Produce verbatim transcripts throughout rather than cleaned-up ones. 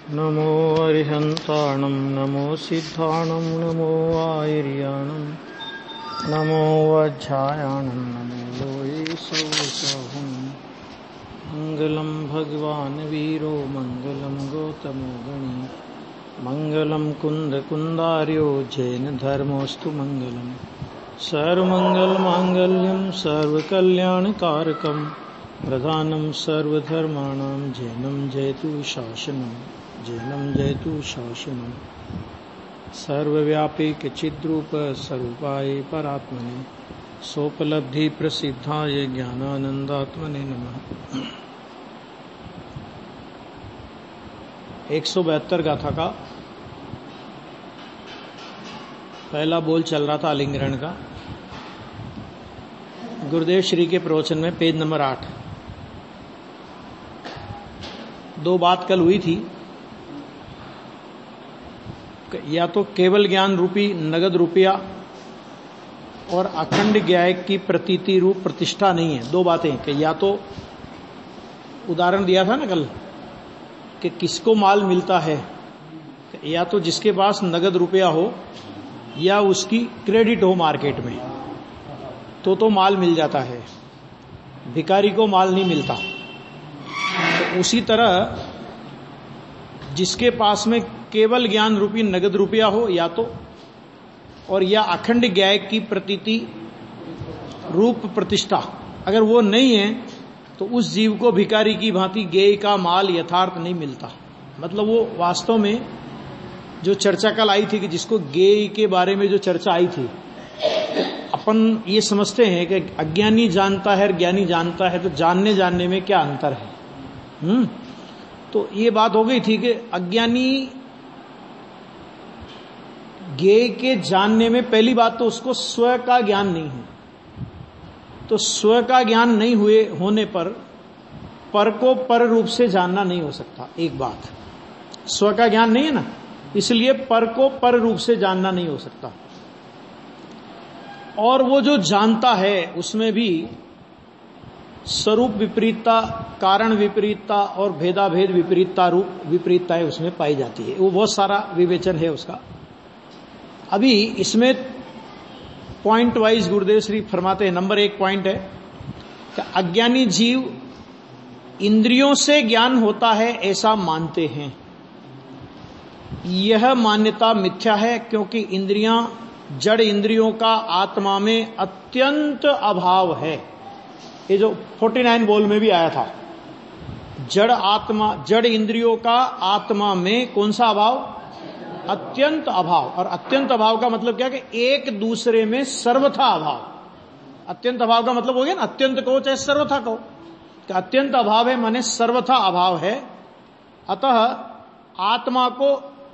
नमो अरिहन्ताणं नमो सिद्धाणं नमो आयर्याणं नमो वज्रायाणं नमो लोये सोऽसहं मङ्गलं भगवान् वीरो मङ्गलं गौतमो गणी मङ्गलं कुन्दकुन्दार्यो जैनधर्मोऽस्तु मङ्गलम् सर्वमङ्गलमाङ्गल्यं सर्वकल्याणकारकं प्रधानं सर्वधर्माणां जैनं जयतु शासनं जैनं जयतु शासनं सर्वव्यापी चिद्रूप स्वरूपाय परात्मने सोपलब्धि प्रसिद्धाय ज्ञानानंदात्मने नमः। एक सौ बहत्तर गाथा का पहला बोल चल रहा था आलिंगरण का। गुरुदेव श्री के प्रवचन में पेज नंबर आठ दो बात कल हुई थी, या तो केवल ज्ञान रूपी नगद रुपया और अखंड ज्ञाय की प्रतीति रूप प्रतिष्ठा नहीं है। दो बातें कि या तो उदाहरण दिया था ना कल कि किसको माल मिलता है, या तो जिसके पास नगद रुपया हो या उसकी क्रेडिट हो मार्केट में, तो तो माल मिल जाता है, भिखारी को माल नहीं मिलता। तो उसी तरह जिसके पास में केवल ज्ञान रूपी नगद रुपया हो या तो, और या अखंड ज्ञाय की प्रतीति रूप प्रतिष्ठा अगर वो नहीं है, तो उस जीव को भिखारी की भांति ज्ञेय का माल यथार्थ नहीं मिलता। मतलब वो वास्तव में जो चर्चा कल आई थी कि जिसको ज्ञेय के बारे में जो चर्चा आई थी, अपन ये समझते हैं कि अज्ञानी जानता है, ज्ञानी जानता है, तो जानने जानने में क्या अंतर है। हम्म तो ये बात हो गई थी कि अज्ञानी ज्ञेय के जानने में पहली बात तो उसको स्व का ज्ञान नहीं है, तो स्व का ज्ञान नहीं हुए होने पर पर को पर रूप से जानना नहीं हो सकता। एक बात, स्व का ज्ञान नहीं है ना, इसलिए पर को पर रूप से जानना नहीं हो सकता। और वो जो जानता है उसमें भी स्वरूप विपरीतता, कारण विपरीतता और भेदाभेद विपरीतता रूप विपरीतताएं उसमें पाई जाती है। वो बहुत सारा विवेचन है उसका। अभी इसमें पॉइंट वाइज गुरुदेव श्री फरमाते हैं। नंबर एक पॉइंट है कि अज्ञानी जीव इंद्रियों से ज्ञान होता है ऐसा मानते हैं। यह मान्यता मिथ्या है, क्योंकि इंद्रियां, जड़ इंद्रियों का आत्मा में अत्यंत अभाव है। ये जो उनचास बोल में भी आया था, जड़ आत्मा, जड़ इंद्रियों का आत्मा में कौन सा अभाव? अत्यंत अभाव। और अत्यंत अभाव का मतलब क्या कि एक दूसरे में सर्वथा अभाव। अत्यंत अभाव का मतलब हो गया ना, अत्यंत कहो चाहे सर्वथा कहो, कि अत्यंत अभाव है माने सर्वथा अभाव है। अतः आत्मा को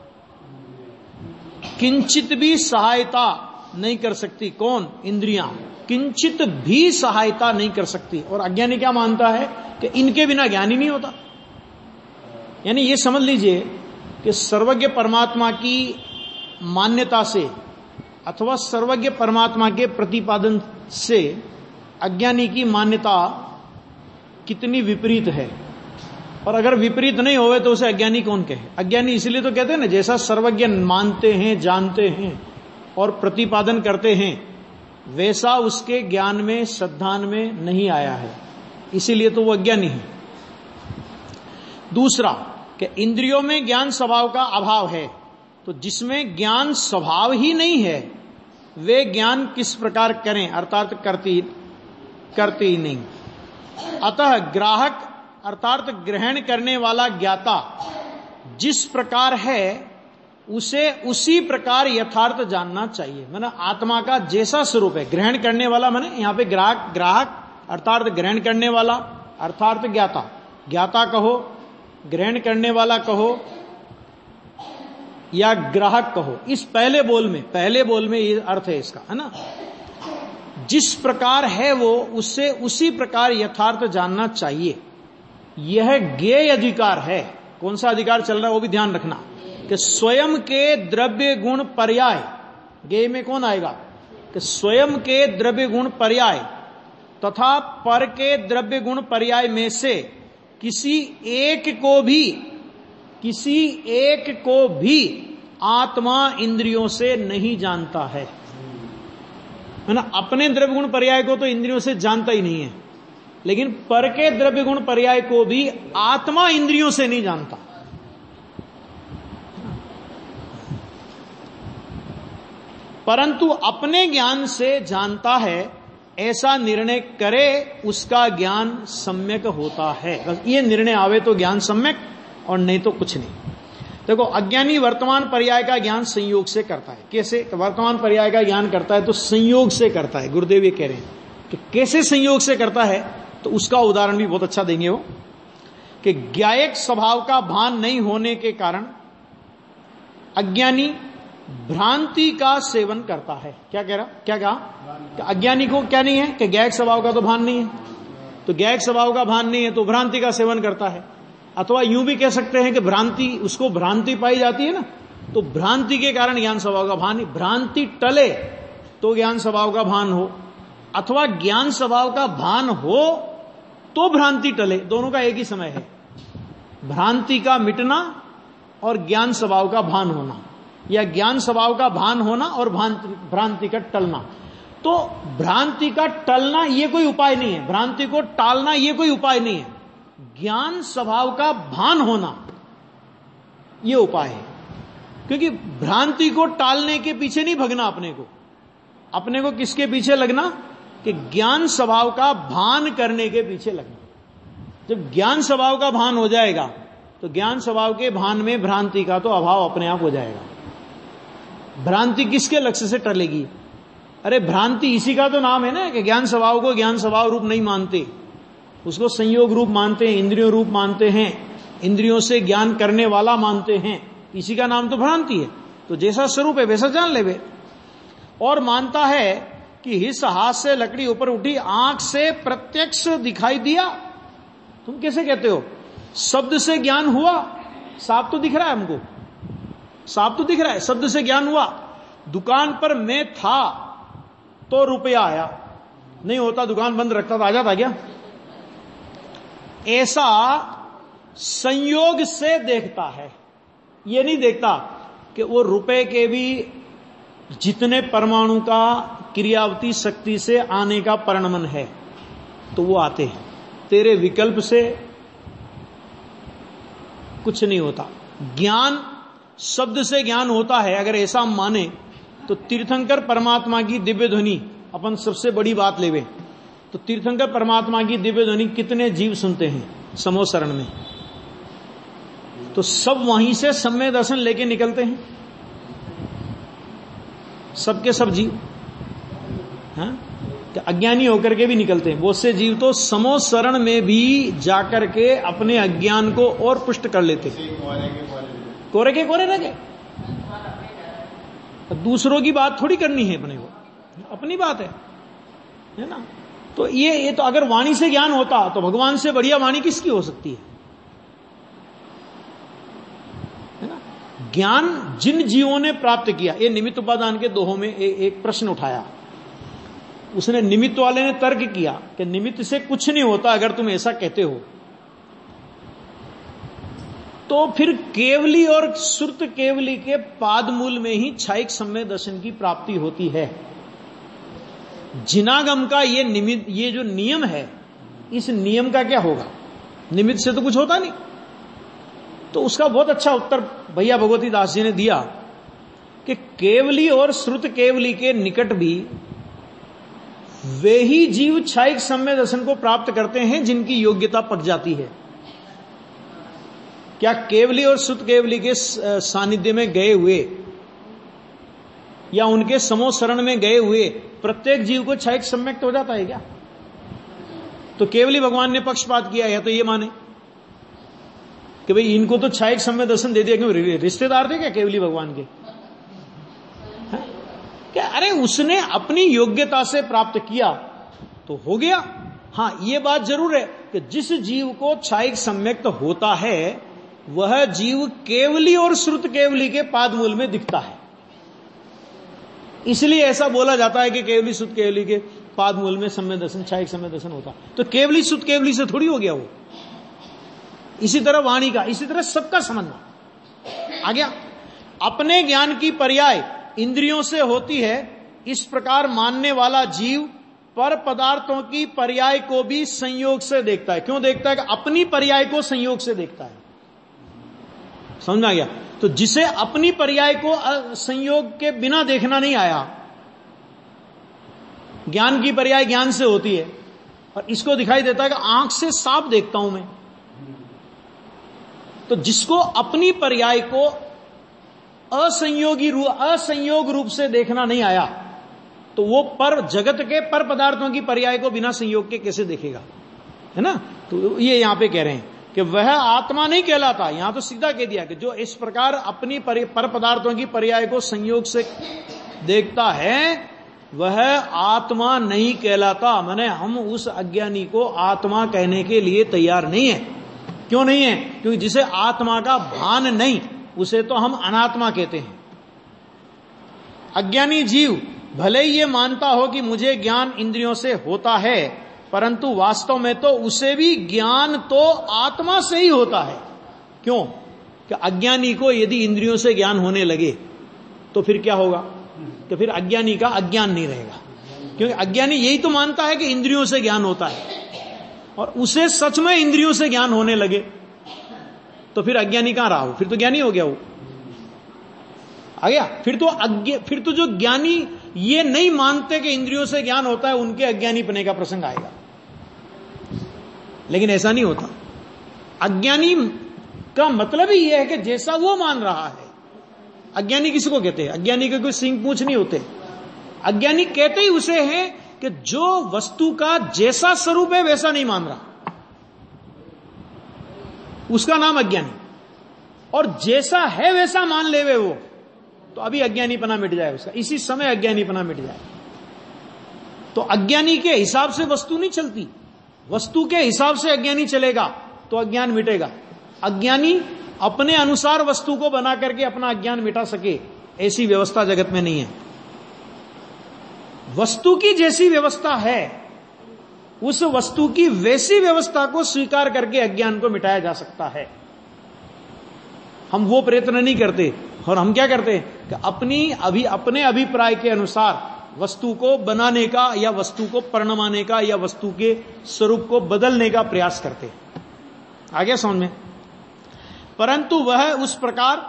किंचित भी सहायता नहीं कर सकती। कौन? इंद्रियां किंचित भी सहायता नहीं कर सकती। और अज्ञानी क्या मानता है कि इनके बिना ज्ञान ही नहीं होता। यानी ये समझ लीजिए कि सर्वज्ञ परमात्मा की मान्यता से अथवा सर्वज्ञ परमात्मा के प्रतिपादन से अज्ञानी की मान्यता कितनी विपरीत है। और अगर विपरीत नहीं होवे तो उसे अज्ञानी कौन कहे? अज्ञानी इसलिए तो कहते हैं ना, जैसा सर्वज्ञ मानते हैं, जानते हैं और प्रतिपादन करते हैं, वैसा उसके ज्ञान में, श्रद्धान में नहीं आया है, इसीलिए तो वो अज्ञानी है। दूसरा कि इंद्रियों में ज्ञान स्वभाव का अभाव है, तो जिसमें ज्ञान स्वभाव ही नहीं है वे ज्ञान किस प्रकार करें, अर्थात करती करती ही नहीं। अतः ग्राहक अर्थात ग्रहण करने वाला ज्ञाता जिस प्रकार है उसे उसी प्रकार यथार्थ जानना चाहिए। माने आत्मा का जैसा स्वरूप है, ग्रहण करने वाला माने यहां पे ग्राहक, ग्राहक अर्थात ग्रहण करने वाला अर्थात ज्ञाता, ज्ञाता कहो, ग्रहण करने वाला कहो या ग्राहक कहो। इस पहले बोल में, पहले बोल में ये अर्थ है इसका, है ना। जिस प्रकार है वो उससे उसी प्रकार यथार्थ जानना चाहिए। यह ज्ञेय अधिकार है। कौन सा अधिकार चल रहा है वो भी ध्यान रखना कि स्वयं के द्रव्य गुण पर्याय, ज्ञेय में कौन आएगा कि स्वयं के द्रव्य गुण पर्याय तथा पर के द्रव्य गुण पर्याय में से किसी एक को भी किसी एक को भी आत्मा इंद्रियों से नहीं जानता है, है ना। अपने द्रव्य गुण पर्याय को तो इंद्रियों से जानता ही नहीं है, लेकिन पर के द्रव्य गुण पर्याय को भी आत्मा इंद्रियों से नहीं जानता। परंतु अपने ज्ञान से जानता है, ऐसा निर्णय करे उसका ज्ञान सम्यक होता है। बस ये निर्णय आवे तो ज्ञान सम्यक, और नहीं तो कुछ नहीं। देखो, अज्ञानी वर्तमान पर्याय का ज्ञान संयोग से करता है। कैसे वर्तमान पर्याय का ज्ञान करता है? तो संयोग से करता है। गुरुदेव ये कह रहे हैं कि कैसे संयोग से करता है, तो उसका उदाहरण भी बहुत अच्छा देंगे वो, कि ज्ञायक स्वभाव का भान नहीं होने के कारण अज्ञानी भ्रांति का सेवन करता है। क्या कह रहा क्या कहा? अज्ञानी को क्या नहीं है कि ज्ञायक स्वभाव का तो भान नहीं है, तो ज्ञायक स्वभाव का भान नहीं है तो भ्रांति का सेवन करता है। अथवा यूं भी कह सकते हैं कि भ्रांति, उसको भ्रांति पाई जाती है ना, तो भ्रांति के कारण ज्ञान स्वभाव का भान, भ्रांति टले तो ज्ञान स्वभाव का भान हो, अथवा ज्ञान स्वभाव का भान हो तो भ्रांति टले, दोनों का एक ही समय है। भ्रांति का मिटना और ज्ञान स्वभाव का भान होना, या ज्ञान स्वभाव का भान होना और भ्रांति का टलना। तो भ्रांति का टलना ये कोई उपाय नहीं है, भ्रांति को टालना ये कोई उपाय नहीं है। ज्ञान स्वभाव का भान होना ये उपाय है। क्योंकि भ्रांति को टालने के पीछे नहीं भगना, अपने को अपने को किसके पीछे लगना? कि ज्ञान स्वभाव का भान करने के पीछे लगना। जब ज्ञान स्वभाव का भान हो जाएगा तो ज्ञान स्वभाव के भान में भ्रांति का तो अभाव अपने आप हो जाएगा। भ्रांति किसके लक्ष्य से टलेगी? अरे भ्रांति इसी का तो नाम है ना कि ज्ञान स्वभाव को ज्ञान स्वभाव रूप नहीं मानते, उसको संयोग रूप मानते हैं, इंद्रियों रूप मानते हैं, इंद्रियों से ज्ञान करने वाला मानते हैं। इसी का नाम तो भ्रांति है। तो जैसा स्वरूप है वैसा जान लेवे। और मानता है कि हिस हाथ से लकड़ी ऊपर उठी, आंख से प्रत्यक्ष दिखाई दिया। तुम कैसे कहते हो? शब्द से ज्ञान हुआ, सांप तो दिख रहा है हमको, सांप तो दिख रहा है, शब्द से ज्ञान हुआ। दुकान पर मैं था तो रुपया आया, नहीं होता दुकान बंद रखता तो आ जाता क्या? ऐसा संयोग से देखता है, ये नहीं देखता कि वो रुपए के भी जितने परमाणु का क्रियावती शक्ति से आने का परिणमन है तो वो आते हैं। तेरे विकल्प से कुछ नहीं होता। ज्ञान शब्द से ज्ञान होता है, अगर ऐसा हम माने तो तीर्थंकर परमात्मा की दिव्य ध्वनि, अपन सबसे बड़ी बात लेवे तो तीर्थंकर परमात्मा की दिव्य ध्वनि कितने जीव सुनते हैं समोसरण में? तो सब वहीं से सम्य दर्शन लेके निकलते हैं, सबके सब जीव, हाँ? अज्ञानी होकर के भी निकलते हैं। बहुत से जीव तो समोसरण में भी जाकर के अपने अज्ञान को और पुष्ट कर लेते हैं। कोरे के कोरे रह गए। दूसरों की बात थोड़ी करनी है अपने को, अपनी बात है, है ना। तो ये ये तो अगर वाणी से ज्ञान होता तो भगवान से बढ़िया वाणी किसकी हो सकती है, है ना। ज्ञान जिन जीवों ने प्राप्त किया, ये निमित्त उपादान के दोहों में ए, एक प्रश्न उठाया। उसने निमित्त वाले ने तर्क किया कि निमित्त से कुछ नहीं होता अगर तुम ऐसा कहते हो, तो फिर केवली और श्रुत केवली के पाद मूल में ही क्षायिक सम्य दर्शन की प्राप्ति होती है। जिनागम का ये निमित्त, ये जो नियम है, इस नियम का क्या होगा? निमित्त से तो कुछ होता नहीं। तो उसका बहुत अच्छा उत्तर भैया भगवती दास जी ने दिया कि केवली और श्रुत केवली के निकट भी वे ही जीव क्षायिक सम्य दर्शन को प्राप्त करते हैं जिनकी योग्यता पक जाती है। क्या केवली और श्रुत केवली के सानिध्य में गए हुए या उनके समोसरण में गए हुए प्रत्येक जीव को क्षायिक सम्यक्त हो जाता है क्या? तो केवली भगवान ने पक्षपात किया है तो ये माने कि भाई इनको तो क्षायिक सम्य दर्शन दे दिया, क्यों? रिश्तेदार थे क्या केवली भगवान के? है? क्या अरे उसने अपनी योग्यता से प्राप्त किया तो हो गया। हां, ये बात जरूर है कि जिस जीव को क्षायिक सम्यक्त होता है वह जीव केवली और श्रुत केवली के पादमूल में दिखता है। इसलिए ऐसा बोला जाता है कि केवली श्रुत केवली के पादमूल में सम्य दर्शन, क्षायिक सम्य दर्शन होता। तो केवली श्रुत केवली से थोड़ी हो गया वो। इसी तरह वाणी का, इसी तरह सबका समझना, आ गया, अपने ज्ञान की पर्याय इंद्रियों से होती है, इस प्रकार मानने वाला जीव पर पदार्थों की पर्याय को भी संयोग से देखता है। क्यों देखता है? कि अपनी पर्याय को संयोग से देखता है। समझ में आ गया? तो जिसे अपनी पर्याय को संयोग के बिना देखना नहीं आया, ज्ञान की पर्याय ज्ञान से होती है, और इसको दिखाई देता है कि आंख से सांप देखता हूं मैं। तो जिसको अपनी पर्याय को असंयोगी रूप असंयोग रूप से देखना नहीं आया, तो वो पर जगत के पर पदार्थों की पर्याय को बिना संयोग के कैसे देखेगा? है ना? तो ये यहां पे कह रहे हैं कि वह आत्मा नहीं कहलाता। यहां तो सीधा कह दिया कि जो इस प्रकार अपनी पर पदार्थों की पर्याय को संयोग से देखता है वह आत्मा नहीं कहलाता। माने हम उस अज्ञानी को आत्मा कहने के लिए तैयार नहीं है। क्यों नहीं है? क्योंकि जिसे आत्मा का भान नहीं, उसे तो हम अनात्मा कहते हैं। अज्ञानी जीव भले ही ये मानता हो कि मुझे ज्ञान इंद्रियों से होता है, परंतु वास्तव में तो उसे भी ज्ञान तो आत्मा से ही होता है। क्यों? कि अज्ञानी को यदि इंद्रियों से ज्ञान होने लगे तो फिर क्या होगा? कि फिर अज्ञानी का अज्ञान नहीं रहेगा। क्योंकि अज्ञानी यही तो मानता है कि इंद्रियों से ज्ञान होता है, और उसे सच में इंद्रियों से ज्ञान होने लगे तो फिर अज्ञानी कहां रहा? फिर तो ज्ञानी हो गया वो। आ गया? फिर तो अज्ञ फिर तो जो ज्ञानी ये नहीं मानते कि इंद्रियों से ज्ञान होता है, उनके अज्ञानी पने का प्रसंग आएगा। लेकिन ऐसा नहीं होता। अज्ञानी का मतलब ही यह है कि जैसा वो मान रहा है। अज्ञानी किसको कहते हैं? अज्ञानी के कोई सिंह पूछ नहीं होते। अज्ञानी कहते ही उसे हैं कि जो वस्तु का जैसा स्वरूप है वैसा नहीं मान रहा, उसका नाम अज्ञानी। और जैसा है वैसा मान लेवे वो, तो अभी अज्ञानीपना मिट जाए उसका, इसी समय अज्ञानीपना मिट जाए। तो अज्ञानी के हिसाब से वस्तु नहीं चलती, वस्तु के हिसाब से अज्ञानी चलेगा तो अज्ञान मिटेगा। अज्ञानी अपने अनुसार वस्तु को बना करके अपना अज्ञान मिटा सके, ऐसी व्यवस्था जगत में नहीं है। वस्तु की जैसी व्यवस्था है, उस वस्तु की वैसी व्यवस्था को स्वीकार करके अज्ञान को मिटाया जा सकता है। हम वो प्रयत्न नहीं करते, और हम क्या करते हैं कि अपनी अभी अपने अभिप्राय के अनुसार वस्तु को बनाने का, या वस्तु को परिणमाने का, या वस्तु के स्वरूप को बदलने का प्रयास करते हैं। आगे समझ में? परंतु वह उस प्रकार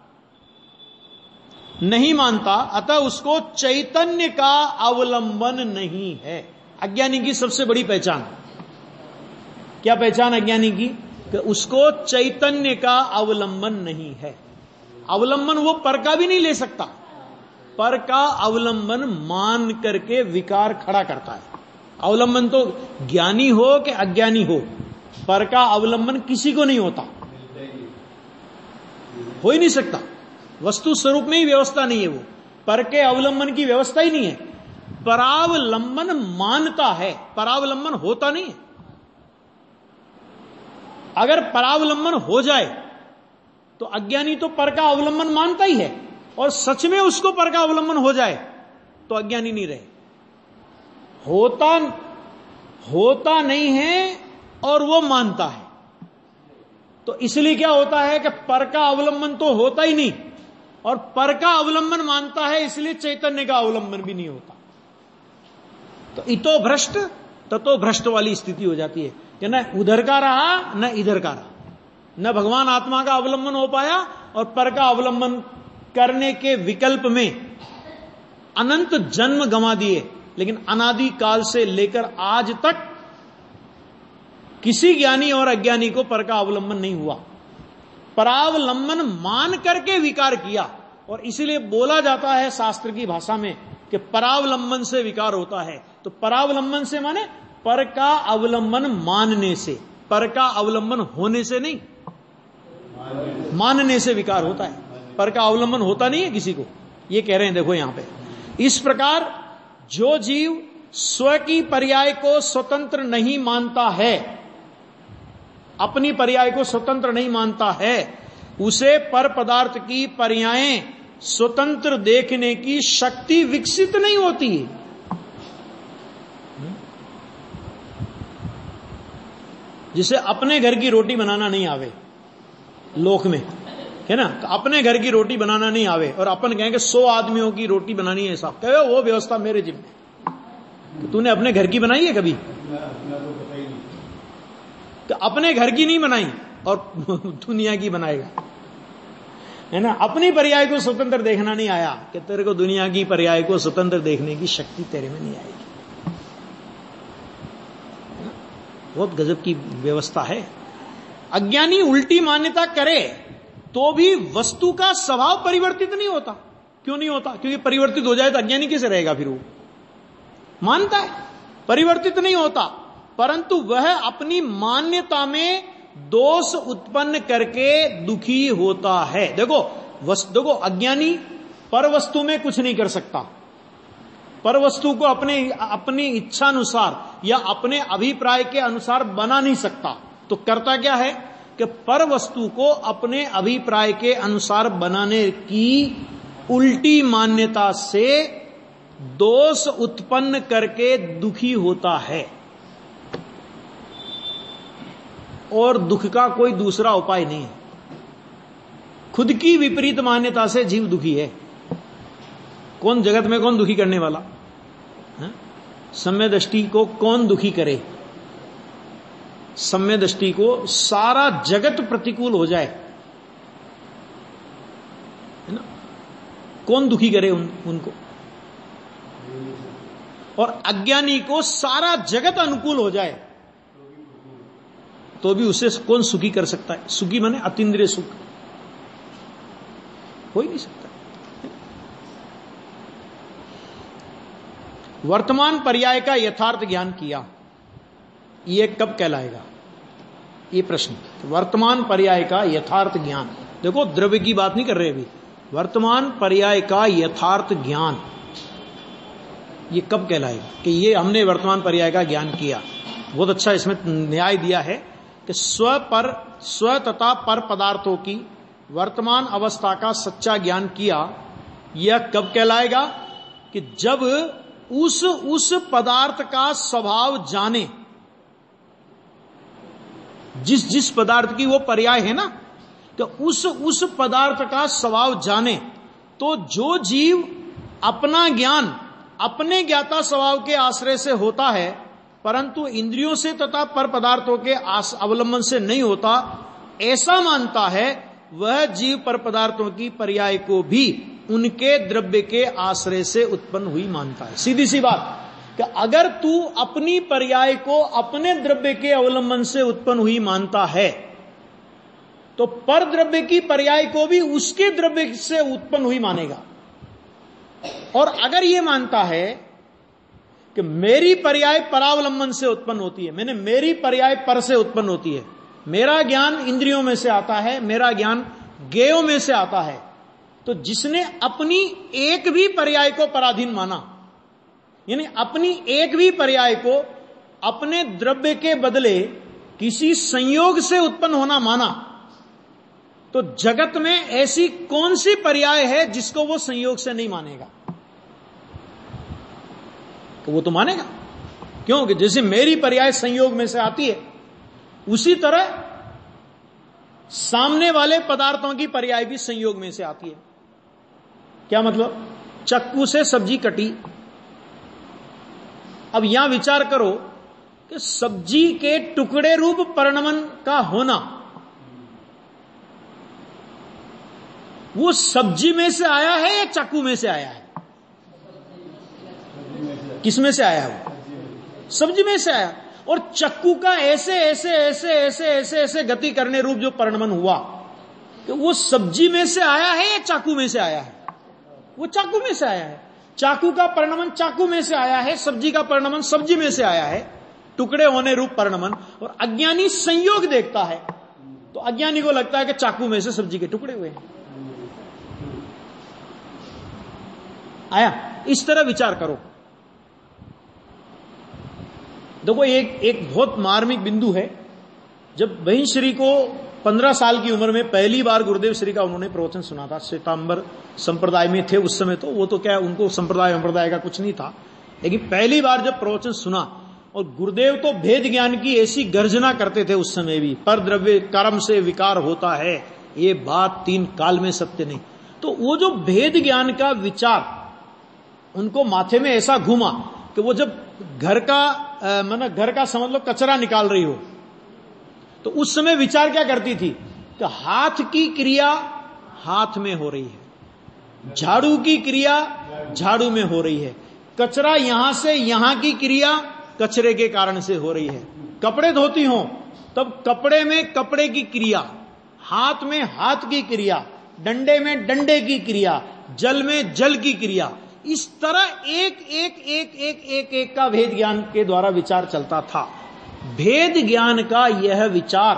नहीं मानता, अतः उसको चैतन्य का अवलंबन नहीं है। अज्ञानी की सबसे बड़ी पहचान क्या? पहचान अज्ञानी की कि उसको चैतन्य का अवलंबन नहीं है। अवलंबन वो पर का भी नहीं ले सकता, पर का अवलंबन मान करके विकार खड़ा करता है। अवलंबन तो ज्ञानी हो कि अज्ञानी हो, पर का अवलंबन किसी को नहीं होता, हो ही नहीं सकता। वस्तु स्वरूप में ही व्यवस्था नहीं है, वो पर के अवलंबन की व्यवस्था ही नहीं है। परावलंबन मानता है, परावलंबन होता नहीं है। अगर परावलंबन हो जाए तो अज्ञानी तो पर का अवलंबन मानता ही है, और सच में उसको पर का अवलंबन हो जाए तो अज्ञानी नहीं रहे। होता होता नहीं है और वो मानता है, तो इसलिए क्या होता है कि पर का अवलंबन तो होता ही नहीं, और पर का अवलंबन मानता है, इसलिए चैतन्य का अवलंबन भी नहीं होता। तो इतो भ्रष्ट ततो भ्रष्ट वाली स्थिति हो जाती है कि न उधर का रहा न इधर का रहा, न भगवान आत्मा का अवलंबन हो पाया, और पर का अवलंबन करने के विकल्प में अनंत जन्म गंवा दिए, लेकिन अनादि काल से लेकर आज तक किसी ज्ञानी और अज्ञानी को पर का अवलंबन नहीं हुआ। परावलंबन मान करके विकार किया, और इसीलिए बोला जाता है शास्त्र की भाषा में कि परावलंबन से विकार होता है। तो परावलंबन से माने पर का अवलंबन मानने से, पर का अवलंबन होने से नहीं, मानने से विकार होता है। पर का अवलंबन होता नहीं है किसी को, ये कह रहे हैं। देखो यहां पे इस प्रकार जो जीव स्व की पर्याय को स्वतंत्र नहीं मानता है, अपनी पर्याय को स्वतंत्र नहीं मानता है, उसे पर पदार्थ की पर्यायें स्वतंत्र देखने की शक्ति विकसित नहीं होती। जिसे अपने घर की रोटी बनाना नहीं आवे लोक में, है ना। तो अपने घर की रोटी बनाना नहीं आवे और अपन कहेंगे सौ आदमियों की रोटी बनानी है साहब, कहे वो व्यवस्था मेरे जिम्मे। तो तूने अपने घर की बनाई है कभी? तो अपने घर की नहीं बनाई और दुनिया की बनाएगा, है ना। अपनी पर्याय को स्वतंत्र देखना नहीं आया कि तेरे को दुनिया की पर्याय को स्वतंत्र देखने की शक्ति तेरे में नहीं आएगी। बहुत गजब की व्यवस्था है। अज्ञानी उल्टी मान्यता करे तो भी वस्तु का स्वभाव परिवर्तित नहीं होता। क्यों नहीं होता? क्योंकि परिवर्तित हो जाए तो अज्ञानी कैसे रहेगा? फिर वो मानता है परिवर्तित नहीं होता, परंतु वह अपनी मान्यता में दोष उत्पन्न करके दुखी होता है। देखो वस्तु, देखो अज्ञानी पर वस्तु में कुछ नहीं कर सकता, पर वस्तु को अपने अपनी इच्छा अनुसार या अपने अभिप्राय के अनुसार बना नहीं सकता। तो करता क्या है कि पर वस्तु को अपने अभिप्राय के अनुसार बनाने की उल्टी मान्यता से दोष उत्पन्न करके दुखी होता है। और दुख का कोई दूसरा उपाय नहीं है। खुद की विपरीत मान्यता से जीव दुखी है। कौन जगत में कौन दुखी करने वाला है? सम्य दृष्टि को कौन दुखी करे? सम्य दृष्टि को सारा जगत प्रतिकूल हो जाए, है ना, कौन दुखी करे उन, उनको? और अज्ञानी को सारा जगत अनुकूल हो जाए तो भी उसे कौन सुखी कर सकता है? सुखी माने अतीन्द्रिय सुख, हो ही नहीं सकता। वर्तमान पर्याय का यथार्थ ज्ञान किया, ये कब कहलाएगा? ये प्रश्न। वर्तमान पर्याय का यथार्थ ज्ञान, देखो द्रव्य की बात नहीं कर रहे अभी, वर्तमान पर्याय का यथार्थ ज्ञान ये कब कहलाएगा कि ये हमने वर्तमान पर्याय का ज्ञान किया? बहुत अच्छा इसमें न्याय दिया है कि स्व पर स्व तथा पर पदार्थों की वर्तमान अवस्था का सच्चा ज्ञान किया। यह कब कहलाएगा? कि जब उस उस पदार्थ का स्वभाव जाने, जिस जिस पदार्थ की वो पर्याय है ना, तो उस उस पदार्थ का स्वभाव जाने, तो जो जीव अपना ज्ञान अपने ज्ञाता स्वभाव के आश्रय से होता है परंतु इंद्रियों से तथा पर पदार्थों के अवलंबन से नहीं होता, ऐसा मानता है, वह जीव पर पदार्थों की पर्याय को भी उनके द्रव्य के आश्रय से उत्पन्न हुई मानता है। सीधी सी बात कि अगर तू अपनी पर्याय को अपने द्रव्य के अवलंबन से उत्पन्न हुई मानता है तो पर द्रव्य की पर्याय को भी उसके द्रव्य से उत्पन्न हुई मानेगा। और अगर यह मानता है कि मेरी पर्याय परावलंबन से उत्पन्न होती है, मैंने मेरी पर्याय पर से उत्पन्न होती है, मेरा ज्ञान इंद्रियों में से आता है, मेरा ज्ञान ज्ञेयों में से आता है, तो जिसने अपनी एक भी पर्याय को पराधीन माना, यानी अपनी एक भी पर्याय को अपने द्रव्य के बदले किसी संयोग से उत्पन्न होना माना, तो जगत में ऐसी कौन सी पर्याय है जिसको वो संयोग से नहीं मानेगा? तो वो तो मानेगा। क्योंकि जैसे मेरी पर्याय संयोग में से आती है, उसी तरह सामने वाले पदार्थों की पर्याय भी संयोग में से आती है। क्या मतलब? चक्कू से सब्जी कटी, अब यहां विचार करो कि सब्जी के टुकड़े रूप परिणमन का होना, वो सब्जी में से आया है या चाकू में से आया है? किस में से आया है? सब्जी में से आया। और चक्कू का ऐसे ऐसे ऐसे ऐसे ऐसे ऐसे गति करने रूप जो परिणमन हुआ, कि वो सब्जी में से आया है या चाकू में से आया है? वो चाकू में से आया है। चाकू का परिणमन चाकू में से आया है, सब्जी का परिणमन सब्जी में से आया है, टुकड़े होने रूप परिणमन। और अज्ञानी संयोग देखता है, तो अज्ञानी को लगता है कि चाकू में से सब्जी के टुकड़े हुए हैं। आया? इस तरह विचार करो। देखो एक एक बहुत मार्मिक बिंदु है। जब बहन श्री को पंद्रह साल की उम्र में पहली बार गुरुदेव श्री का उन्होंने प्रवचन सुना था, श्वेतांबर संप्रदाय में थे उस समय, तो वो तो क्या उनको संप्रदाय संप्रदाय का कुछ नहीं था, लेकिन पहली बार जब प्रवचन सुना, और गुरुदेव तो भेद ज्ञान की ऐसी गर्जना करते थे उस समय भी, पर द्रव्य कर्म से विकार होता है, ये बात तीन काल में सत्य नहीं। तो वो जो भेद ज्ञान का विचार उनको माथे में ऐसा घूमा कि वो जब घर का मतलब घर का समझ लो कचरा निकाल रही हो तो उस समय विचार क्या करती थी कि हाथ की क्रिया हाथ में हो रही है, झाड़ू की क्रिया झाड़ू में हो रही है, कचरा यहां से यहां की क्रिया कचरे के कारण से हो रही है, कपड़े धोती हो तब कपड़े में कपड़े की क्रिया, हाथ में हाथ की क्रिया, डंडे में डंडे की क्रिया, जल में जल की क्रिया। इस तरह एक एक एक एक एक एक का भेद ज्ञान के द्वारा विचार चलता था। भेद ज्ञान का यह विचार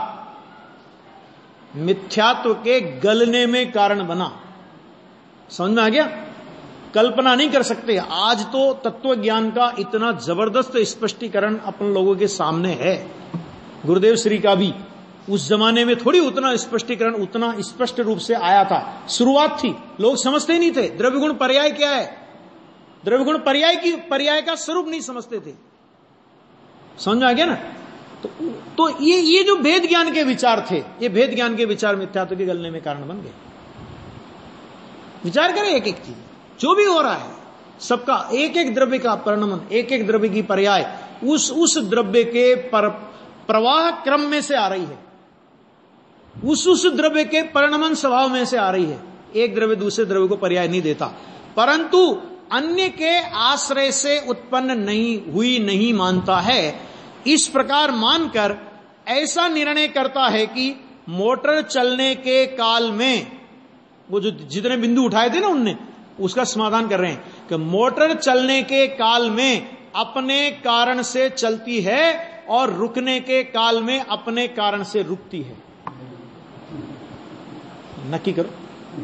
मिथ्यात्व के गलने में कारण बना। समझ में आ गया? कल्पना नहीं कर सकते। आज तो तत्व ज्ञान का इतना जबरदस्त स्पष्टीकरण अपन लोगों के सामने है, गुरुदेव श्री का भी। उस जमाने में थोड़ी उतना स्पष्टीकरण उतना स्पष्ट रूप से आया था। शुरुआत थी, लोग समझते ही नहीं थे द्रव्य गुण पर्याय क्या है, द्रव्य गुण पर्याय की पर्याय का स्वरूप नहीं समझते थे। समझ आ गया ना? तो, तो ये ये जो भेद ज्ञान के विचार थे, ये भेद ज्ञान के विचार मिथ्यात्व के गलने में कारण बन गए। विचार करें एक एक चीज, जो भी हो रहा है सबका एक एक द्रव्य का परिणमन, एक एक द्रव्य की पर्याय उस उस द्रव्य के पर प्रवाह क्रम में से आ रही है, उस उस द्रव्य के परिणमन स्वभाव में से आ रही है। एक द्रव्य दूसरे द्रव्य को पर्याय नहीं देता, परंतु अन्य के आश्रय से उत्पन्न नहीं हुई नहीं मानता है। इस प्रकार मानकर ऐसा निर्णय करता है कि मोटर चलने के काल में, वो जो जितने बिंदु उठाए थे ना उनने, उसका समाधान कर रहे हैं कि मोटर चलने के काल में अपने कारण से चलती है और रुकने के काल में अपने कारण से रुकती है। नक्की करो।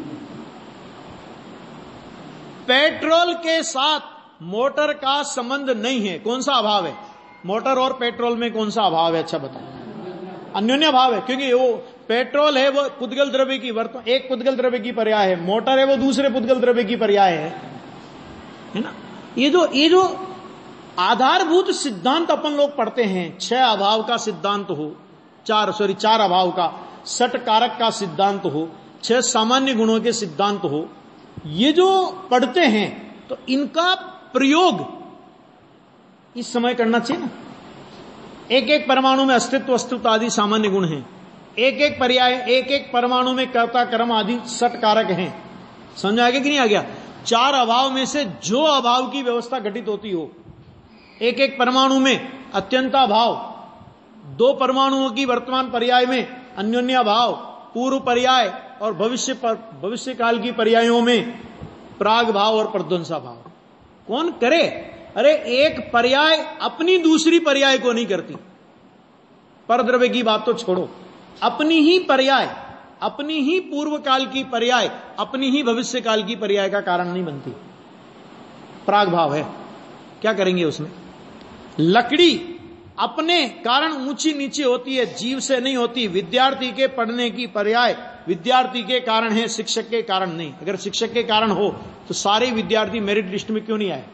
पेट्रोल के साथ मोटर का संबंध नहीं है। कौन सा अभाव है? मोटर और पेट्रोल में कौन सा अभाव है? अच्छा बताओ। अन्योन्य अभाव है, क्योंकि वो पेट्रोल है वो पुद्गल द्रव्य की वर्त एक पुद्गल द्रव्य की पर्याय है, मोटर है वो दूसरे पुद्गल द्रव्य की पर्याय है, है ना? ये जो ये जो आधारभूत सिद्धांत अपन लोग पढ़ते हैं, छह अभाव का सिद्धांत हो, चार सॉरी चार अभाव का, सट कारक का सिद्धांत हो, छह सामान्य गुणों के सिद्धांत हो, ये जो पढ़ते हैं तो इनका प्रयोग इस समय करना चाहिए ना। एक एक परमाणु में अस्तित्व अस्तित्व आदि सामान्य गुण हैं, एक एक पर्याय एक एक परमाणु में कर्ता कर्म आदि सट कारक हैं। समझ आ गया कि नहीं आ गया? चार अभाव में से जो अभाव की व्यवस्था घटित होती हो, एक एक परमाणु में अत्यंता भाव, दो परमाणुओं की वर्तमान पर्याय में अन्योन्य भाव, पूर्व पर्याय और भविष्य पर भविष्य काल की पर्यायों में प्राग भाव और प्रध्वंसा भाव। कौन करे? अरे एक पर्याय अपनी दूसरी पर्याय को नहीं करती। परद्रव्य की बात तो छोड़ो, अपनी ही पर्याय, अपनी ही पूर्व काल की पर्याय अपनी ही भविष्य काल की पर्याय का कारण नहीं बनती। प्राग भाव है, क्या करेंगे उसमें? लकड़ी अपने कारण ऊंची नीचे होती है, जीव से नहीं होती। विद्यार्थी के पढ़ने की पर्याय विद्यार्थी के कारण है, शिक्षक के कारण नहीं। अगर शिक्षक के कारण हो तो सारे विद्यार्थी मेरिट लिस्ट में क्यों नहीं आए?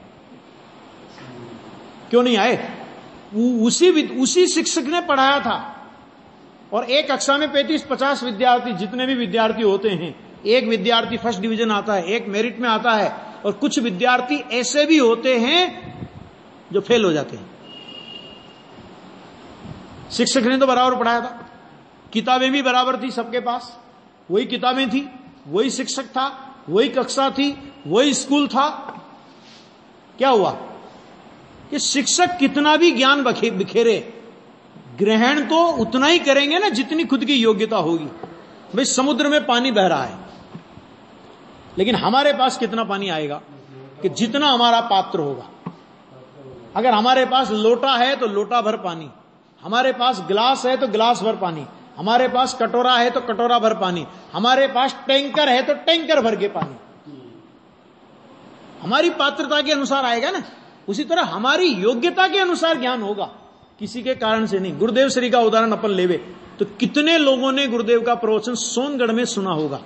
क्यों नहीं आए? उसी उसी शिक्षक ने पढ़ाया था। और एक कक्षा में पैंतीस पचास विद्यार्थी, जितने भी विद्यार्थी होते हैं, एक विद्यार्थी फर्स्ट डिवीजन आता है, एक मेरिट में आता है, और कुछ विद्यार्थी ऐसे भी होते हैं जो फेल हो जाते हैं। शिक्षक ने तो बराबर पढ़ाया था, किताबें भी बराबर थी सबके पास, वही किताबें थी, वही शिक्षक था, वही कक्षा थी, वही स्कूल था। क्या हुआ कि शिक्षक कितना भी ज्ञान बिखेरे, ग्रहण तो उतना ही करेंगे ना जितनी खुद की योग्यता होगी। भाई समुद्र में पानी बह रहा है, लेकिन हमारे पास कितना पानी आएगा? कि जितना हमारा पात्र होगा। अगर हमारे पास लोटा है तो लोटा भर पानी, हमारे पास गिलास है तो गिलास भर पानी, हमारे पास कटोरा है तो कटोरा भर पानी, हमारे पास टैंकर है तो टैंकर भर के पानी। हमारी पात्रता के अनुसार आएगा ना। उसी तरह हमारी योग्यता के अनुसार ज्ञान होगा, किसी के कारण से नहीं। गुरुदेव श्री का उदाहरण अपन लेवे तो कितने लोगों ने गुरुदेव का प्रवचन सोनगढ़ में सुना होगा?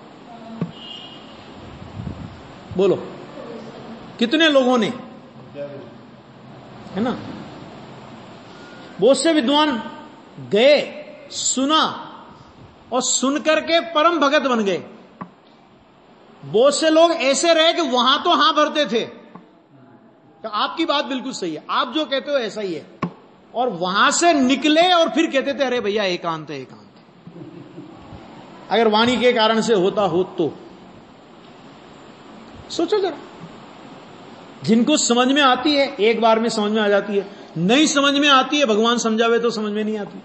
बोलो कितने लोगों ने, है ना? बहुत से विद्वान गए, सुना, और सुनकर के परम भगत बन गए। बहुत से लोग ऐसे रहे कि वहां तो हां भरते थे, तो आपकी बात बिल्कुल सही है, आप जो कहते हो ऐसा ही है, और वहां से निकले और फिर कहते थे अरे भैया एकांत है, एकांत। अगर वाणी के कारण से होता हो तो सोचो जरा, जिनको समझ में आती है एक बार में समझ में आ जाती है, नहीं समझ में आती है भगवान समझावे तो समझ में नहीं आती।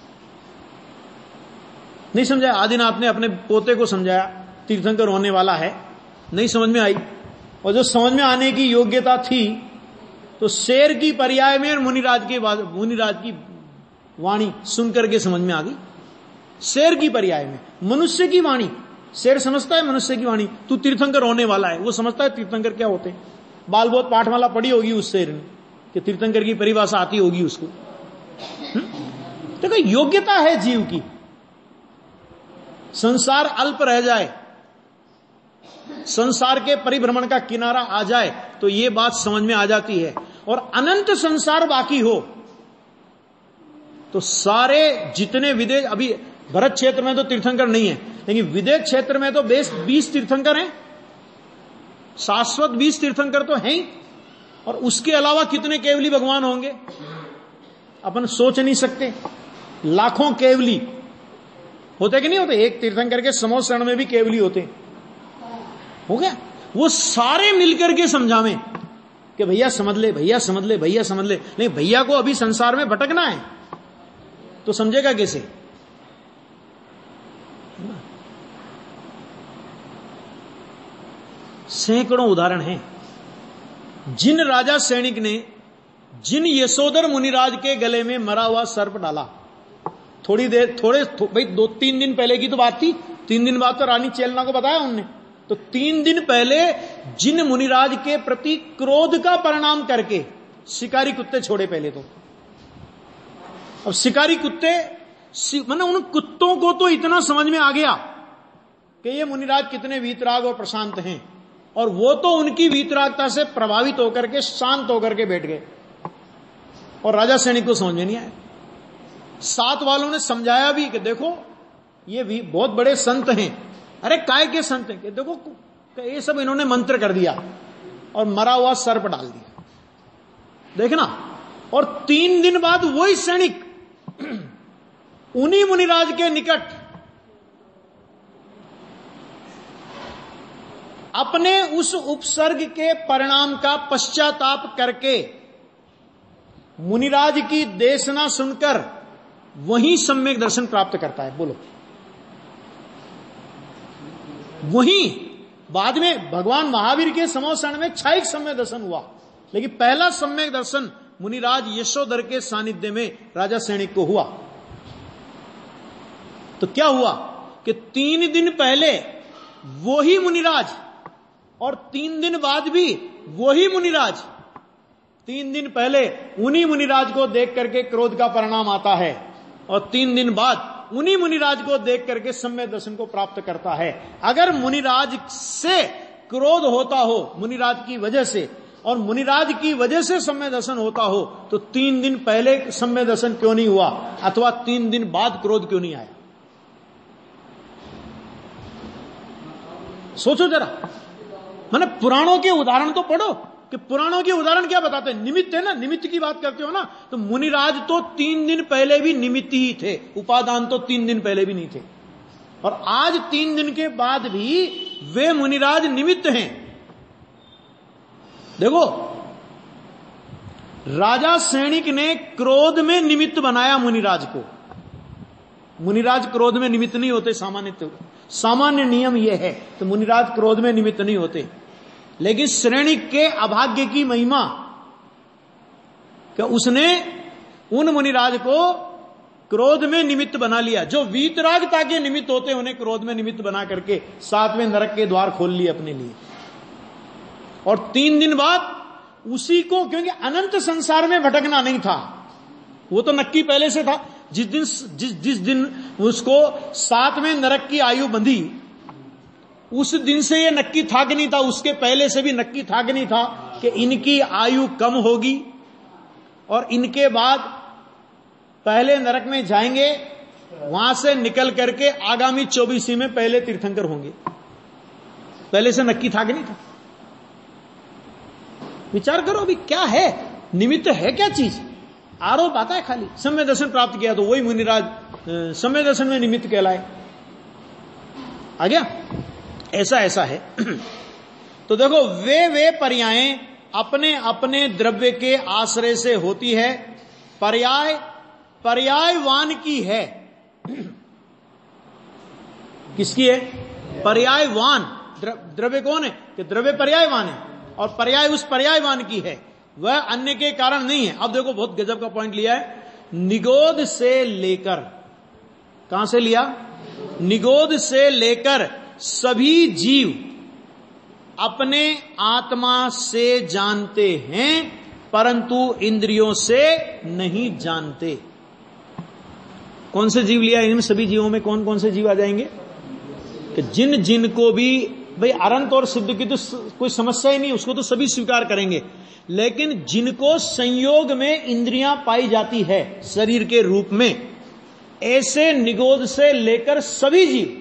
नहीं समझाया, आदिनाथ ने अपने पोते को समझाया, तीर्थंकर होने वाला है, नहीं समझ में आई, और जो समझ में आने की योग्यता थी तो शेर की पर्याय में मुनिराज के मुनिराज की वाणी सुनकर के समझ में आ गई। शेर की पर्याय में मनुष्य की वाणी, शेर समझता है मनुष्य की वाणी, तू तीर्थंकर होने वाला है, वो समझता है तीर्थंकर क्या होते हैं। बाल बहुत पाठमाला पढ़ी होगी उस शेर ने कि तीर्थंकर की परिभाषा आती होगी उसको। देखो योग्यता है जीव की, संसार अल्प रह जाए, संसार के परिभ्रमण का किनारा आ जाए तो ये बात समझ में आ जाती है, और अनंत संसार बाकी हो तो सारे जितने विदेश, अभी भरत क्षेत्र में तो तीर्थंकर नहीं है, लेकिन विदेश क्षेत्र में तो बेस बीस तीर्थंकर हैं, शाश्वत बीस तीर्थंकर तो हैं ही, और उसके अलावा कितने केवली भगवान होंगे अपन सोच नहीं सकते। लाखों केवली होते कि नहीं होते, एक तीर्थंकर के समोह शरण में भी केवली होते, हो गया। वो सारे मिलकर के समझावें कि भैया समझ ले, भैया समझ ले, भैया समझ ले, नहीं भैया को अभी संसार में भटकना है तो समझेगा कैसे। सैकड़ों उदाहरण हैं। जिन राजा सैनिक ने जिन यशोधर मुनिराज के गले में मरा हुआ सर्प डाला, थोड़ी देर थोड़े थो, भाई दो तीन दिन पहले की तो बात थी, तीन दिन बाद तो रानी चेलना को बताया उनने, तो तीन दिन पहले जिन मुनिराज के प्रति क्रोध का परिणाम करके शिकारी कुत्ते छोड़े पहले तो, अब शिकारी कुत्ते मतलब उन कुत्तों को तो इतना समझ में आ गया कि ये मुनिराज कितने वीतराग और प्रशांत हैं, और वो तो उनकी वीतरागता से प्रभावित होकर के शांत होकर के बैठ गए, और राजा सैनिक को समझ में नहीं आया। साथ वालों ने समझाया भी कि देखो ये भी बहुत बड़े संत हैं। अरे काय के संत हैं? कि देखो ये सब इन्होंने मंत्र कर दिया और मरा हुआ सर्प डाल दिया, देखना। और तीन दिन बाद वही सैनिक उन्हीं मुनिराज के निकट अपने उस उपसर्ग के परिणाम का पश्चाताप करके मुनिराज की देशना सुनकर वहीं सम्यक दर्शन प्राप्त करता है। बोलो, वहीं बाद में भगवान महावीर के समोषण में क्षयिक सम्यक दर्शन हुआ, लेकिन पहला सम्यक दर्शन मुनिराज यशोधर के सानिध्य में राजा सैनिक को हुआ। तो क्या हुआ कि तीन दिन पहले वही मुनिराज और तीन दिन बाद भी वही मुनिराज, तीन दिन पहले उन्हीं मुनिराज को देख करके क्रोध का परिणाम आता है, और तीन दिन बाद उन्हीं मुनिराज को देख करके सम्यक दर्शन को प्राप्त करता है। अगर मुनिराज से क्रोध होता हो मुनिराज की वजह से, और मुनिराज की वजह से सम्यक दर्शन होता हो, तो तीन दिन पहले सम्यक दर्शन क्यों नहीं हुआ, अथवा तीन दिन बाद क्रोध क्यों नहीं आया? सोचो जरा। मैंने पुराणों के उदाहरण तो पढ़ो कि पुराणों के उदाहरण क्या बताते हैं, निमित्त है ना, निमित्त की बात करते हो ना। तो मुनिराज तो तीन दिन पहले भी निमित्त ही थे, उपादान तो तीन दिन पहले भी नहीं थे, और आज तीन दिन के बाद भी वे मुनिराज निमित्त हैं। देखो, राजा सैनिक ने क्रोध में निमित्त बनाया मुनिराज को। मुनिराज क्रोध में निमित्त नहीं होते, सामान्य सामान्य नियम यह है, तो मुनिराज क्रोध में निमित्त नहीं होते। लेकिन सैनिक के अभाग्य की महिमा कि उसने उन मुनिराज को क्रोध में निमित्त बना लिया। जो वीतरागता के निमित्त होते उन्हें क्रोध में निमित्त बना करके साथ में नरक के द्वार खोल लिए अपने लिए। और तीन दिन बाद उसी को, क्योंकि अनंत संसार में भटकना नहीं था, वो तो नक्की पहले से था। जिस दिन जिस जिस दिन उसको साथ में नरक की आयु बंधी, उस दिन से ये नक्की था कि नहीं था, उसके पहले से भी नक्की था कि नहीं था कि इनकी आयु कम होगी और इनके बाद पहले नरक में जाएंगे वहां से निकल करके आगामी चौबीसी में पहले तीर्थंकर होंगे। पहले से नक्की था कि नहीं था? विचार करो अभी क्या है, निमित्त है क्या चीज? आरोप आता है खाली। सम्य दर्शन प्राप्त किया तो वही मुनिराज सम्य दर्शन में निमित्त कहलाए। आ गया? ऐसा ऐसा है। तो देखो, वे वे पर्यायें अपने अपने द्रव्य के आश्रय से होती है। पर्याय पर्यायवान की है। किसकी है? पर्यायवान। द्रव्य कौन है? कि द्रव्य पर्यायवान है, और पर्याय उस पर्यायवान की है, वह अन्य के कारण नहीं है। अब देखो, बहुत गजब का पॉइंट लिया है। निगोद से लेकर, कहां से लिया? निगोद से लेकर सभी जीव अपने आत्मा से जानते हैं, परंतु इंद्रियों से नहीं जानते। कौन से जीव लिया? इनमें सभी जीवों में कौन कौन से जीव आ जाएंगे? कि जिन जिन को भी, भाई अनंत और सिद्ध की तो कोई समस्या ही नहीं, उसको तो सभी स्वीकार करेंगे, लेकिन जिनको संयोग में इंद्रियां पाई जाती है शरीर के रूप में, ऐसे निगोद से लेकर सभी जीव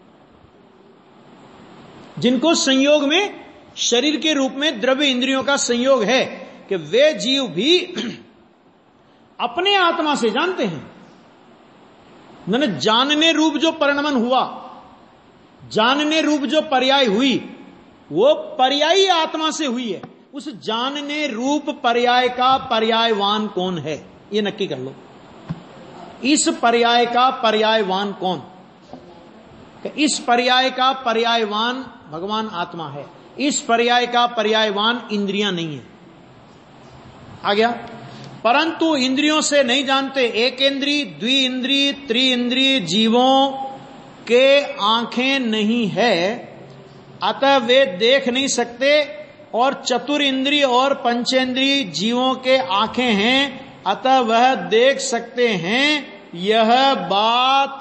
जिनको संयोग में शरीर के रूप में द्रव्य इंद्रियों का संयोग है, कि वे जीव भी अपने आत्मा से जानते हैं। मैंने जानने रूप जो परिणमन हुआ, जानने रूप जो पर्याय हुई, वो पर्यायी आत्मा से हुई है। उस जानने रूप पर्याय का पर्यायवान कौन है, ये नक्की कर लो। इस पर्याय का पर्यायवान कौन? इस पर्याय का पर्यायवान भगवान आत्मा है। इस पर्याय का पर्यायवान इंद्रियां नहीं है। आ गया? परंतु इंद्रियों से नहीं जानते। एक इंद्री, द्वि इंद्री, त्रि इंद्री जीवों के आंखें नहीं है, अतः वे देख नहीं सकते, और चतुर इंद्री और पंचेंद्री जीवों के आंखें हैं, अतः वह देख सकते हैं। यह बात